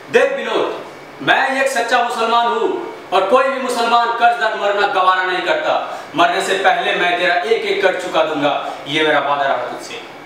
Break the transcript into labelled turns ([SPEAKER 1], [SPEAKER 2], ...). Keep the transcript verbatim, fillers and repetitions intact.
[SPEAKER 1] देख विनोद, मैं एक सच्चा मुसलमान हूँ और कोई भी मुसलमान कर्जदार मरना गवारा नहीं करता। मरने से पहले मैं तेरा एक एक कर चुका दूंगा, ये मेरा वादा रहा तुझसे।